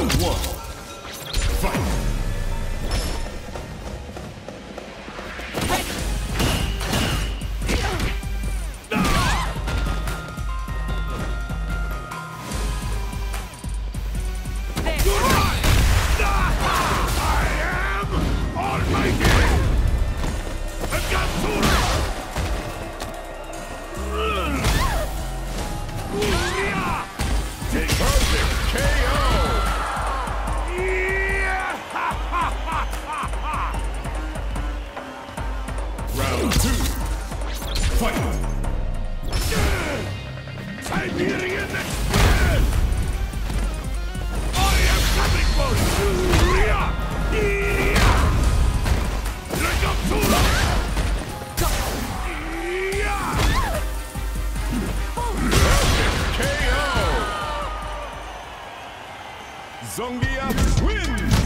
Round one. Fight. Round two. Fight! Siberian Express! I am coming for you! Perfect KO! Zongia wins!